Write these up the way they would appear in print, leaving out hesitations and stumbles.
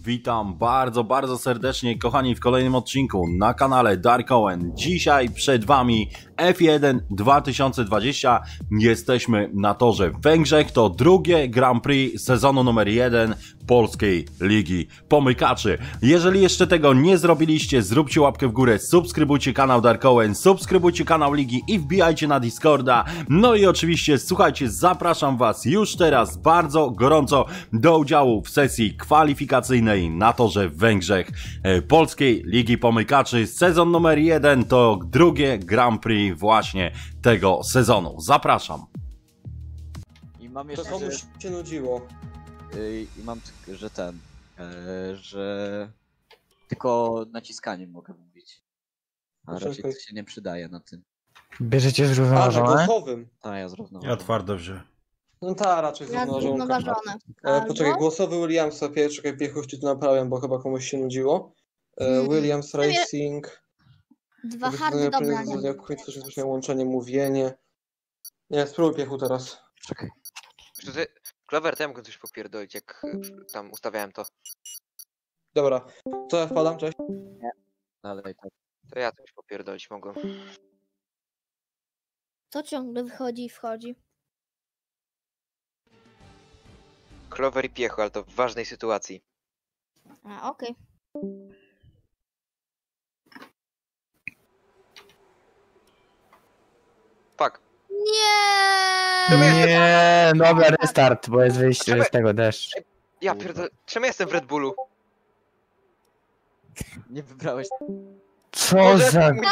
Witam bardzo serdecznie, kochani, w kolejnym odcinku na kanale Dark Owen. Dzisiaj przed Wami F1 2020. Jesteśmy na torze w Węgrzech. To drugie Grand Prix sezonu numer 1 Polskiej Ligi Pomykaczy. Jeżeli jeszcze tego nie zrobiliście, zróbcie łapkę w górę, subskrybujcie kanał Dark Owen, subskrybujcie kanał Ligi i wbijajcie na Discorda. No i oczywiście, słuchajcie, zapraszam Was już teraz bardzo gorąco do udziału w sesji kwalifikacyjnej na torze w Węgrzech Polskiej Ligi Pomykaczy. Sezon numer 1 to drugie Grand Prix właśnie tego sezonu. Zapraszam. I mam To jeszcze, komuś się nudziło. i mam, że że tylko naciskaniem mogę mówić. A Proszę, raczej to się nie przydaje na tym. Bierzecie A, na zrównoważone? głosowym. A ja zrównoważony. Ja twardo wziąłem. No ta, raczej Ja zrównoważonka. zrównoważone. Poczekaj, Albo- głosowy Williamsa, czekaj, Piechuś, ci tu naprawiam, bo chyba komuś się nudziło. Williams Racing. Dwa hardy dobrania. W końcu też jest łączenie, mówienie. Nie, spróbuj Piechu teraz. Czekaj. Czy ty, Clover, to ja mogę coś popierdolić, jak tam ustawiałem to. Dobra, to ja wpadam, cześć. Dalej tak. To ja coś popierdolić mogłem. To ciągle wychodzi i wchodzi. Clover i Piechu, ale to w ważnej sytuacji. A, okej. Fuck. Nie! Nie, dobra, restart, bo jest wyjście z tego deszcz. Ja pierdolę, czemu jestem w Red Bullu? Nie wybrałeś. Co Boże, za... mój-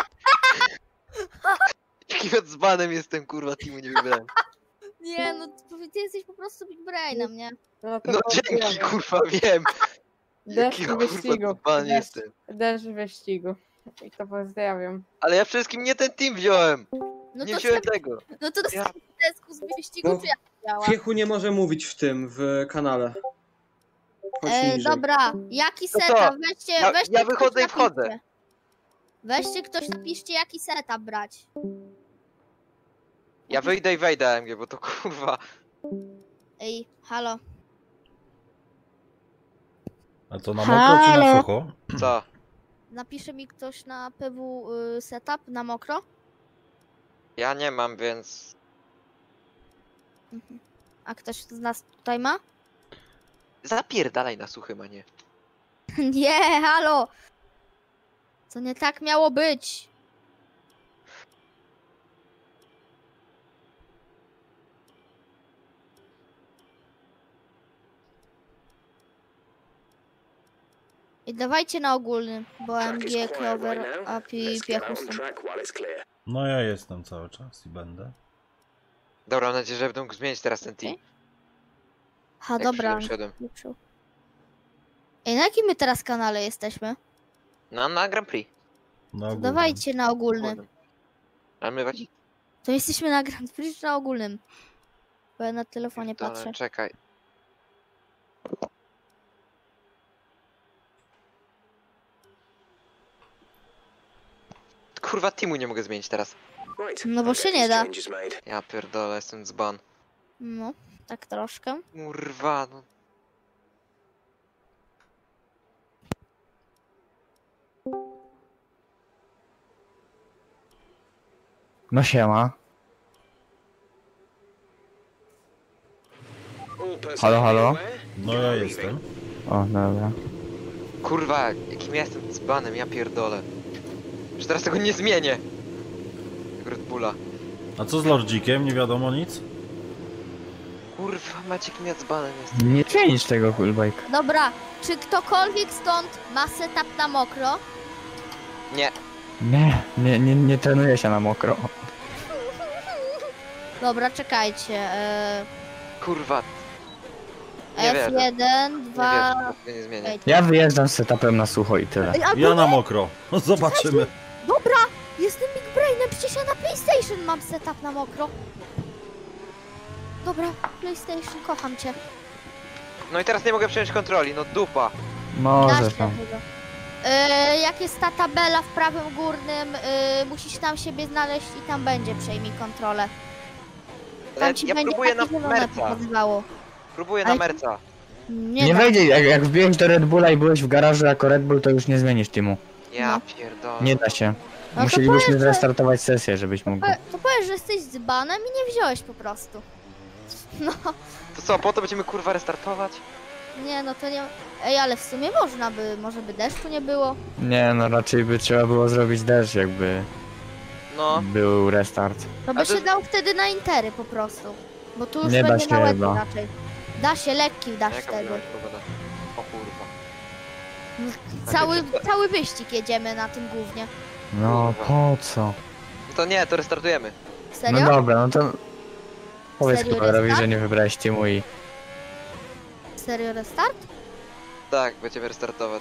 Jakim odzbanem jestem, kurwa, teamu nie wybrałem. Nie, no ty jesteś po prostu big brainem, nie? No to No dzięki, kurwa, wiem. Deszcz Jaki kurwa wyścigu. odzban jestem. Deszcz wyścigu. I to pozdrawiam. Ale ja wszystkim nie ten team wziąłem. No Nie to wziąłem tego. No to Ja- desku z wyścigu No, czy jak działa? Piechu nie może mówić w tym, w kanale. Chodź niżej. Dobra, jaki To co? setup? Weźcie, Ja- weźcie ja ktoś wychodzę i napiszcie. wchodzę. Weźcie ktoś, napiszcie jaki setup brać. Ja wyjdę i wejdę, MG, bo to kurwa. Ej, halo. A to na mokro czy na sucho? Co? Napisze mi ktoś na PW setup na mokro? Ja nie mam, więc... A ktoś z nas tutaj ma? Zapierdalaj na suchym, a nie. Nie, halo! To nie tak miało być. I dawajcie na ogólny, bo MG, Clover, API, Piechu są. No ja jestem cały czas i będę. Dobra, mam nadzieję, że będę mógł zmienić teraz ten team. Ha, Jak dobra. przyszedłem. Ej, na jakim my teraz kanale jesteśmy? No, na Grand Prix. No, To ogólnie. dawajcie na ogólny. Ale my właśnie... To jesteśmy na Grand Prix czy na ogólnym? Bo ja na telefonie patrzę. Czekaj. Kurwa, teamu nie mogę zmienić teraz. No bo się nie da. Ja pierdolę, jestem dzban. No, tak troszkę. Kurwa, no. No siema. Halo, halo? No ja jestem. O, dobra. Kurwa, jakim ja jestem dzbanem, ja pierdolę. Że teraz tego nie zmienię. Jak Red Bulla. A co z Lordzikiem? Nie wiadomo nic? Kurwa, macie jakim ja dzbanem jestem. Nie zmienisz tego, Coolbike. Dobra, czy ktokolwiek stąd ma setup na mokro? Nie. Nie trenuję się na mokro. Dobra, czekajcie. Kurwa, nie wierzę. F1, nie 2... wierzę, tego nie zmienię. Ej, Ja wyjeżdżam z setupem na sucho i tyle. Ej, albo Ja na mokro. Zobaczymy. Dobra, jestem big brainem, przecież ja na PlayStation mam setup na mokro. Dobra, PlayStation, kocham cię. No i teraz nie mogę przejąć kontroli, no dupa. Da Może się tam. tego. Jak jest ta tabela w prawym górnym, musisz tam siebie znaleźć i tam będzie przejmij kontrolę. Ale Tam ci ja będzie próbuję na takie zielone Merca. pokazywało. Próbuję Ale- na Merca. Nie, Nie da. wejdzie, jak wbiłeś do Red Bulla i byłeś w garażu jako Red Bull, to już nie zmienisz teamu. Ja pierdolę. Nie da się. No to Musielibyśmy powiedz, że- zrestartować sesję, żebyś mógł. To powiesz, że jesteś dzbanem i nie wziąłeś po prostu. No, To co, po to będziemy kurwa restartować? nie, no to nie... Ej, ale w sumie można by, może by deszczu nie było. Nie, no raczej by trzeba było zrobić deszcz, jakby No. był restart. To by A to- się dał wtedy na intery po prostu. Bo tu już Nie da będzie się na łeb chyba. raczej. Da się, lekki dasz Jaka wtedy. była pogoda? O kurwa. Cały wyścig jedziemy na tym głównie. No po co? No to nie, to restartujemy. Serio? No dobra, no to powiedz Serio Kuberowi, restart? że nie wybrałeś teamu i... Serio restart? Tak, będziemy restartować.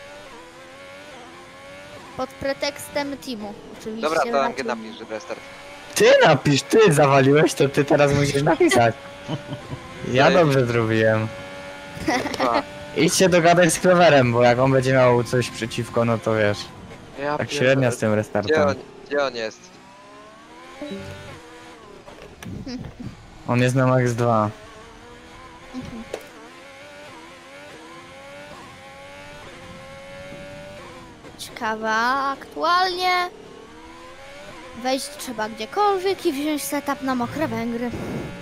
Pod pretekstem teamu, oczywiście. Dobra, to raczej. MG napisz, że restart. Ty napisz, ty zawaliłeś, to ty teraz musisz napisać. Ja Zajebiście. dobrze zrobiłem. Kurwa. Idź się dogadać z Cloverem, bo jak on będzie miał coś przeciwko, no to wiesz. Ja Tak pierdolę. średnio z tym restartem. Gdzie on jest? On jest na max 2. Ciekawa, aktualnie wejść trzeba gdziekolwiek i wziąć setup na mokre Węgry.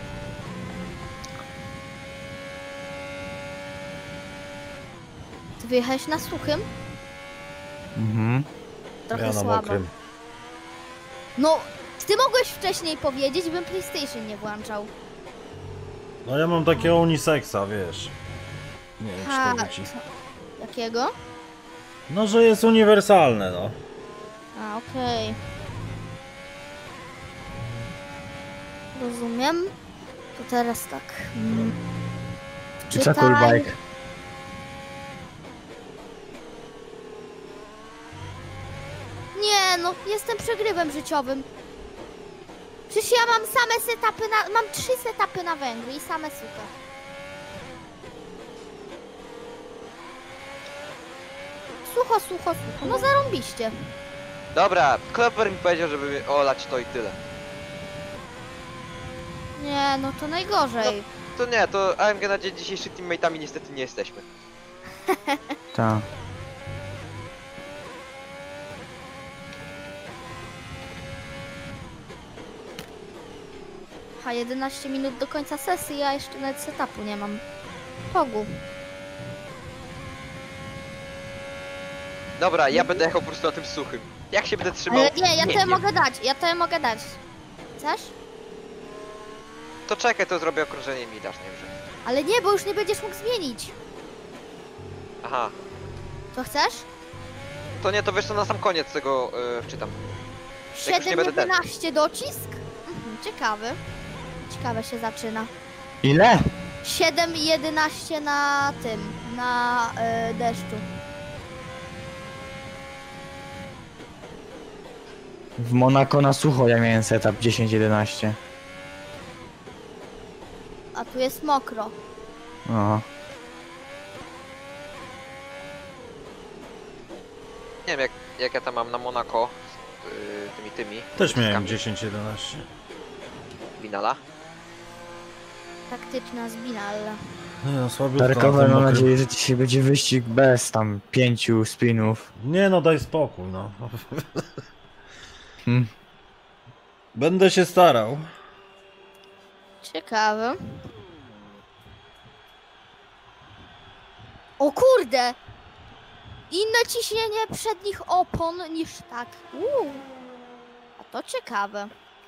Ty wyjechałeś na suchym? Mhm. Trochę Ja na słabo. mokrym. No, ty mogłeś wcześniej powiedzieć, bym PlayStation nie włączał. No ja mam takiego unisexa, wiesz. Nie wiem, Ha, czy to ci. jakiego? No, że jest uniwersalne, no. A, okej. Rozumiem. To teraz tak. Czy cool bike? Nie, no, jestem przegrywem życiowym. Przecież ja mam same setupy na... Mam 3 setupy na Węgry i same suche. Sucho, sucho, sucho. No zarąbiście. Dobra, Kloper mi powiedział, żeby olać to i tyle. Nie, no to najgorzej. To nie, to AMG na dzień dzisiejszy teammate'ami niestety nie jesteśmy. Tak. Ha, 11 minut do końca sesji, a jeszcze nawet setupu nie mam. Pogu. Dobra, ja będę jechał po prostu na tym suchym. Jak się będę trzymał? Ale nie, ja to wiem. mogę dać, ja to mogę dać. Chcesz? To czekaj, to zrobię okrążenie i mi dasz najwyżej. Ale nie, bo już nie będziesz mógł zmienić. Aha. To chcesz? To nie, to wiesz co, na sam koniec tego wczytam. Jak już nie będę ten. 7-11 docisk? Ciekawy. Ciekawe się zaczyna. Ile? 7-11 na tym, na deszczu. W Monako na sucho ja miałem setup 10-11. A tu jest mokro. No. Nie wiem jak ja tam mam na Monaco z tymi Też miałem dyskami 10-11. Binala. Taktyczna zbinalla. Nie no, słabiutko na Darkowe, tym mam mokrym. nadzieję, że dzisiaj będzie wyścig bez tam 5 spinów. Nie no, daj spokój, no. Hmm. Będę się starał. Ciekawe. O kurde! Inne ciśnienie przednich opon niż tak. A to ciekawe.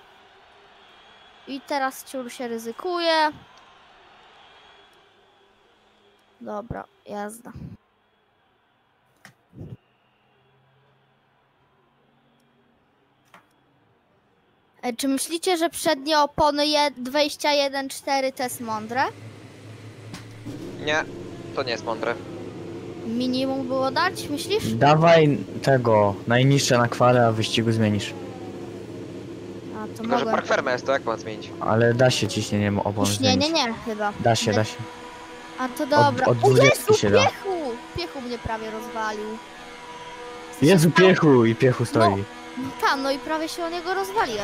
I teraz ciur się ryzykuje. Dobra, jazda. Czy myślicie, że przednie opony 21.4 to jest mądre? Nie, to nie jest mądre. Minimum było dać, myślisz? Dawaj tego, najniższe na kwale, a w wyścigu zmienisz. A to Tylko, że mogę. park ferma jest to, jak mam zmienić? Ale da się ciśnieniem opon Nie, zmienić. nie, chyba. Da się, da się. A to dobra. od O 20 Jezu, się da. piechu! Piechu mnie prawie rozwalił. Jezu, piechu i piechu stoi. No tam, no i prawie się o niego rozwaliłem.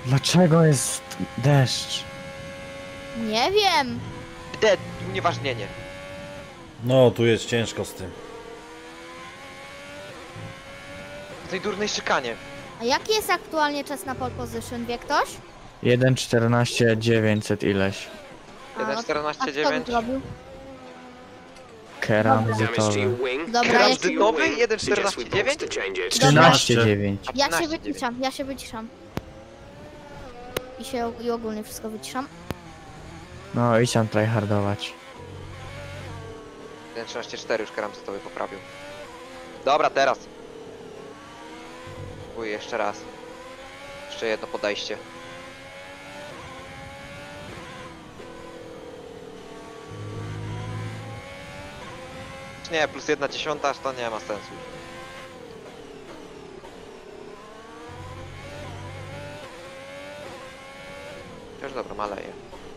Dlaczego jest deszcz? Nie wiem. Unieważnienie. No, tu jest ciężko z tym. W tej durnej szykanie. A jaki jest aktualnie czas na pole position, wie ktoś? 1.14 900 ileś. A, no, 1.14, a kto 9. by zrobił? Keramzytowy. Dobra, ja się, Tranzytowy 1.14, 9? 13 9. ja się 15, wyciszam, ja się wyciszam. I ogólnie wszystko wyciszam. No idź tam tryhardować. 1.13.4 już Keramzytowy poprawił. Dobra, teraz. Uj, jeszcze raz. Jeszcze jedno podejście. Nie, plus 1/10 aż to nie ma sensu. Już dobra, maleje.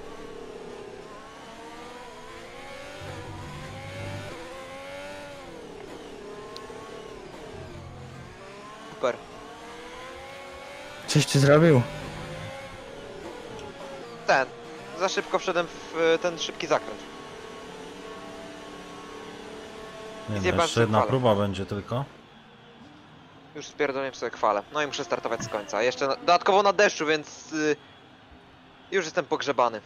Super. Coś ty zrobił? Za szybko wszedłem w ten szybki zakręt. Nie wiem, Zjebałem jeszcze jedna falę. próba będzie tylko. Już spierdolę sobie chwalę. No i muszę startować z końca. Jeszcze dodatkowo na deszczu, więc już jestem pogrzebany.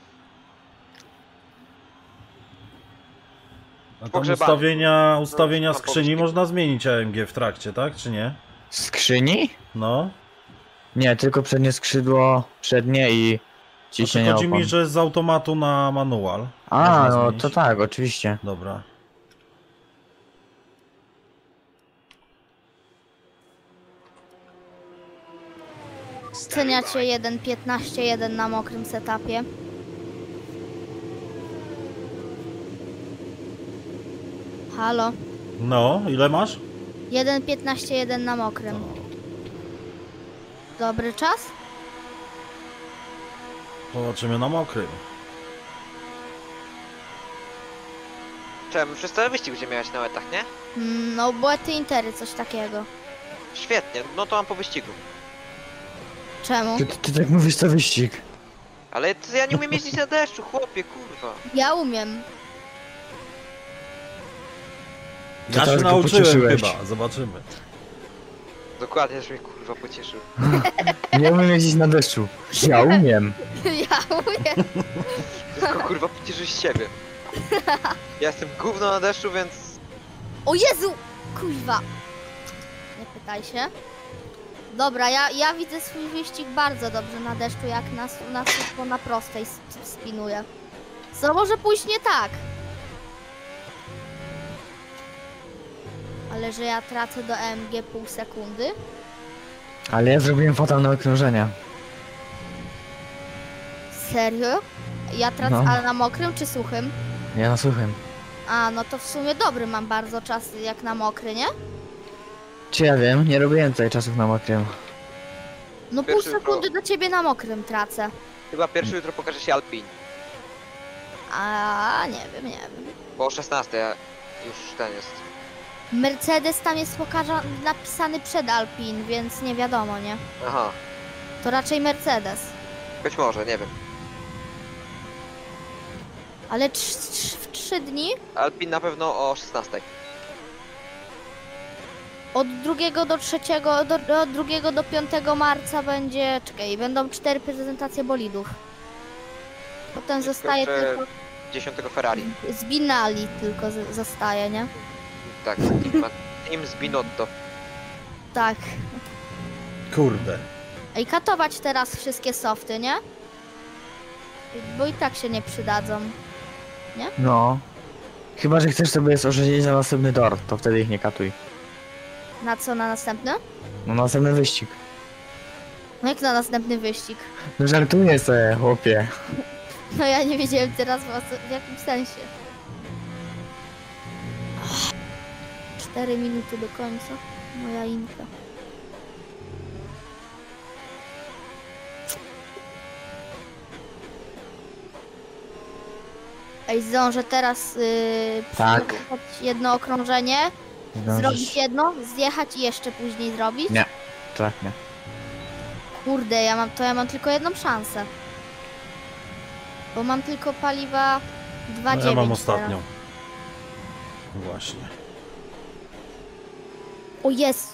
A tam Pogrzebany. ustawienia No, skrzyni mam można zmienić AMG w trakcie, tak? Czy nie? Skrzyni? No. Nie, tylko przednie skrzydło, przednie i A to ciśnienie chodzi mi, opon. że z automatu na manual. A, można no zmienić. to tak, oczywiście. Dobra. Oceniacie 1.15.1 na mokrym setupie. Halo. No, ile masz? 1.15.1 na mokrym. Dobry czas? Zobaczymy na mokrym. Czemu? Przez cały wyścig będziemy jechać na etach, nie? No, błety intery, coś takiego. Świetnie, no to mam po wyścigu. Czemu? Ty tak mówisz, to wyścig. Ale ja nie umiem jeździć na deszczu, chłopie, kurwa. Ja umiem. To Ja się teraz go nauczyłem pocieszyłeś. chyba, zobaczymy. Dokładnie, że mnie kurwa pocieszył. Nie umiem jeździć na deszczu. Ja umiem. Ja umiem. Tylko kurwa pocieszył z siebie. Ja jestem gówno na deszczu, więc... O Jezu! Kuźwa. Nie pytaj się. Dobra, ja widzę swój wyścig bardzo dobrze na deszczu, jak na prostej spinuję. Co może pójść nie tak? Ale że ja tracę do AMG pół sekundy? Ale ja zrobiłem fatalne okrążenia. Serio? Ja tracę, No. ale na mokrym czy suchym? Ja na suchym. A, no to w sumie dobry mam bardzo czas jak na mokry, nie? Czy ja wiem, nie robiłem tutaj czasów na mokrym. No pół Pierwszy sekundy do ciebie na mokrym tracę. Chyba pierwszy jutro pokaże się Alpin. A nie wiem, nie wiem. Bo o 16 już ten jest. Mercedes tam jest napisany przed Alpin, więc nie wiadomo, nie? Aha, To raczej Mercedes. być może, nie wiem. Ale w 3 dni? Alpin na pewno o 16. Od 2 do 3, od 2 do 5 marca będzie, czekaj, będą 4 prezentacje bolidów. Potem zostaje Jeszcze tylko, 10 Ferrari. z Binali tylko zostaje, nie? Tak, Team z Binotto. Tak. Kurde. I katować teraz wszystkie softy, nie? Bo i tak się nie przydadzą. No. Chyba, że chcesz sobie oszczędzić na następny tor, to wtedy ich nie katuj. Na co, na następny? No następny wyścig. No jak na następny wyścig? No żartuję sobie, chłopie. No ja nie wiedziałem teraz w jakim sensie. 4 minuty do końca. Moja inka. Ej, zdążę teraz Tak. przyjechać jedno okrążenie, zrobić jedno, zjechać i jeszcze później zrobić. Nie. Tak, nie. Kurde, ja mam tylko jedną szansę. Bo mam tylko paliwa 2,9 No ja mam teraz. ostatnią. Właśnie. O jest!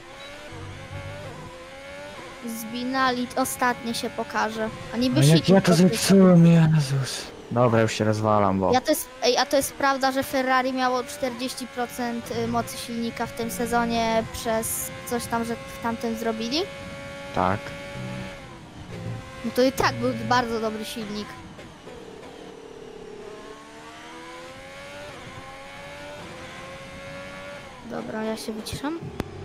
Zbinali, ostatnie się pokaże. A niby No jak silnik ja to podwyższył. zepsułem, Jezus. Dobra, już się rozwalam, bo... A to jest prawda, że Ferrari miało 40% mocy silnika w tym sezonie przez coś tam, że w tamtym zrobili? Tak. No to i tak był bardzo dobry silnik. Dobra, ja się wyciszam.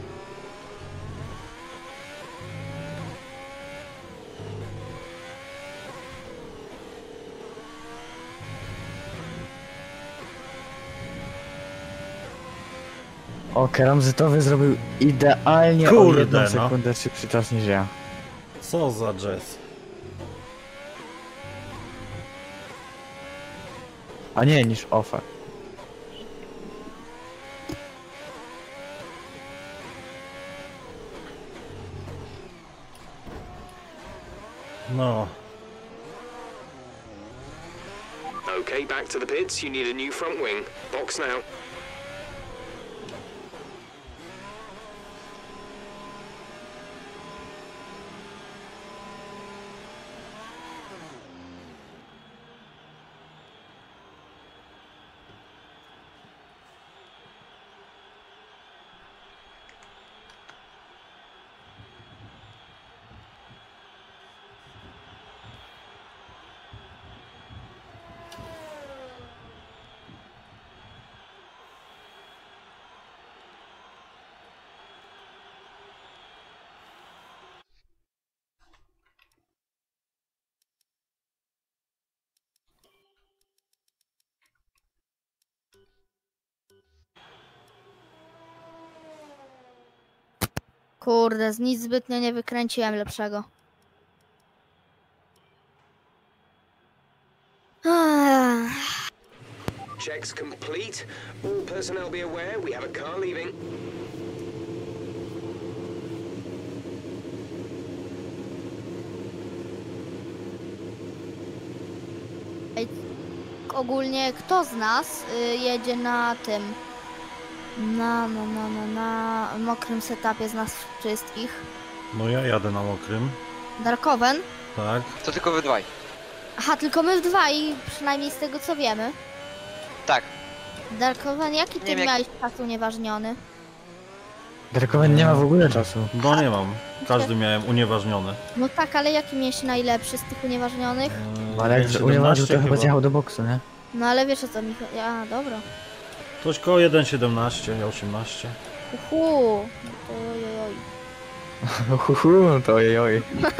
O, keramzytowy zrobił idealnie Kurde, o 1 no. sekundę szybszy czas niż ja. Co za jazz. A nie, niż offer. No. Okay, back to the pits. You need a new front wing. Box now. Kurde, nic zbytnio nie wykręciłem lepszego. Checks complete. All personnel be aware we have a car leaving. Ogólnie kto z nas jedzie na tym na mokrym setupie z nas wszystkich? No ja jadę na mokrym. Darkoven? Tak. To tylko wy dwaj. Aha, tylko my w dwa i przynajmniej z tego co wiemy. Tak. Darkoven, jaki ty Nie wiem, miałeś czas unieważniony? Drakowen nie ma w ogóle czasu. No nie mam. Każdy miałem unieważniony. No tak, ale jaki miałeś najlepszy z tych unieważnionych? Ale jak 1.17 unieważnił, to chyba zjechał do boksu, nie? No ale wiesz o co mi chodzi. A, dobra. Coś koło 1.17, 18. Uhu. Ojojoj. Huhu, to ojoj.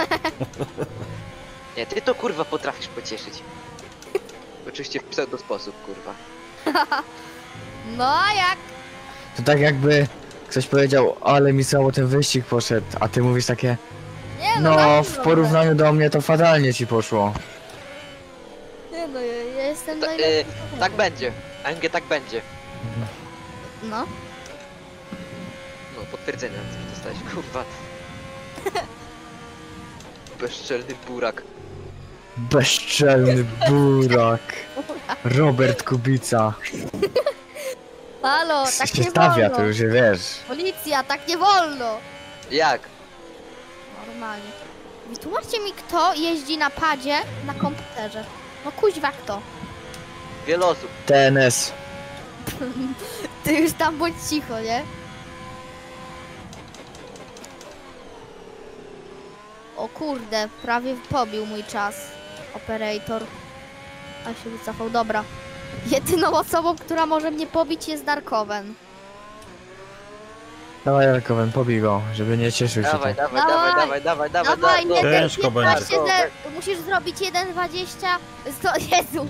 Nie, ty to kurwa potrafisz pocieszyć. Oczywiście w pseudo sposób, kurwa. No a jak? To tak jakby ktoś powiedział, ale mi słabo ten wyścig poszedł, a ty mówisz takie, Nie no bardzo w dobrze. porównaniu do mnie to fatalnie ci poszło. Nie no, ja jestem To, najlepszy. tak będzie. AMG tak będzie. No. No, potwierdzenie dostałeś, kurwa. Bezczelny burak. Bezczelny burak. Robert Kubica. Halo, tak się nie stawia, wolno. to już wiesz. Policja, tak nie wolno. Jak? Normalnie. Wytłumaczcie mi, kto jeździ na padzie na komputerze. No kuźwa kto? Wiele osób. TNS. Ty już tam bądź cicho, nie? O kurde, prawie pobił mój czas. Operator. A się wycofał, dobra. Jedyną osobą, która może mnie pobić jest Darkoven. Dawaj Drakowen, pobij go, żeby nie cieszył się Dawaj, tak. dawaj, dawaj, dawaj, dawaj, dawaj, Dawaj, dawaj. Ciężko będzie. 1,15 musisz zrobić 1,20. Jezu,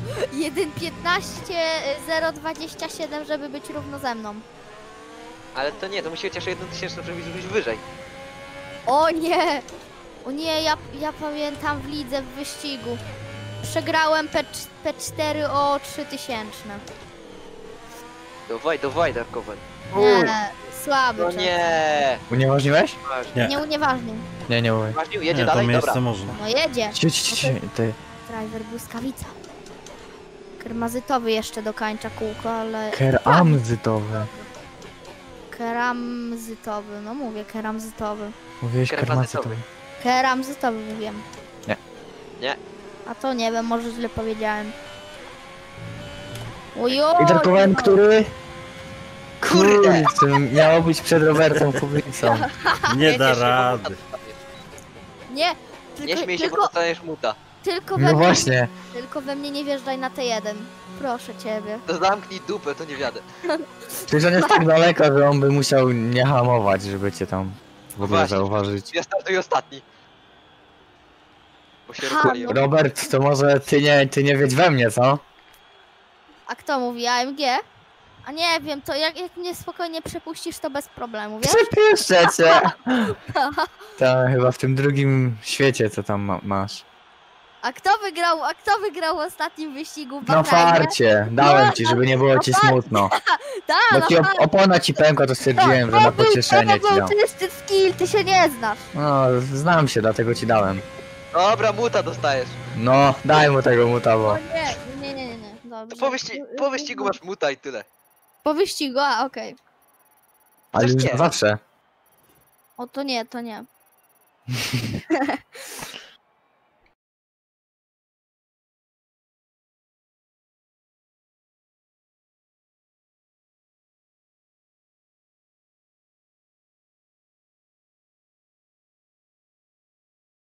1,15,027, żeby być równo ze mną. Ale to nie, to musi chociaż 1000, żeby być wyżej. O nie! O nie, ja pamiętam w lidze w wyścigu. Przegrałem P4 o 3000. Dawaj, Darkowen. Nie, Słaby No czas. nie! Unieważniłeś? Nie. Nie unieważnił. Nie mówię. Ważnił, jedzie Nie, to dalej, miejsce dobra. można. No jedzie. Ty. Driver błyskawica. Kermazytowy jeszcze dokańcza kółko, ale... Keramzytowy. Keramzytowy, no mówię keramzytowy. Mówiłeś Keramazytowy. kermazytowy. Keramzytowy mówiłem. Nie. Nie. A to nie wiem, może źle powiedziałem. Ojoj! I tarkowałem, który? Kurde! Kurczę, miało być przed Robertem Kubicą. Nie da rady. Nie! Nie śmiej się, bo Tylko, dostaniesz muta. tylko, we No mnie, właśnie. tylko we mnie nie wjeżdżaj na T1. Proszę ciebie. To zamknij dupę, to nie wiadę. Przecież on jest tak daleko, że on by musiał nie hamować, żeby cię tam w ogóle Właśnie. zauważyć. Ja startuję ostatni. Bo się Ha, rozwaliłem. Robert, to może ty nie wiedź we mnie, co? A kto mówi? AMG? A nie wiem, to jak mnie spokojnie przepuścisz, to bez problemu, wiesz? Przepiszczę cię! To chyba w tym drugim świecie, co tam masz. A kto wygrał w ostatnim wyścigu w Na Bahrajnie? farcie, dałem ci, żeby nie było ci smutno. Tak, Bo na ci opona ci pękła, to stwierdziłem, że na pocieszenie ci dam. To jest ten skill, ty się nie znasz. No, znam się, dlatego ci dałem. Dobra, muta dostajesz. No, daj mu tego muta, O bo... nie. Dobrze. Po wyścigu masz muta i tyle. Po wyścigu, a okej. Ale Chociaż już nie. na zawsze. O to nie.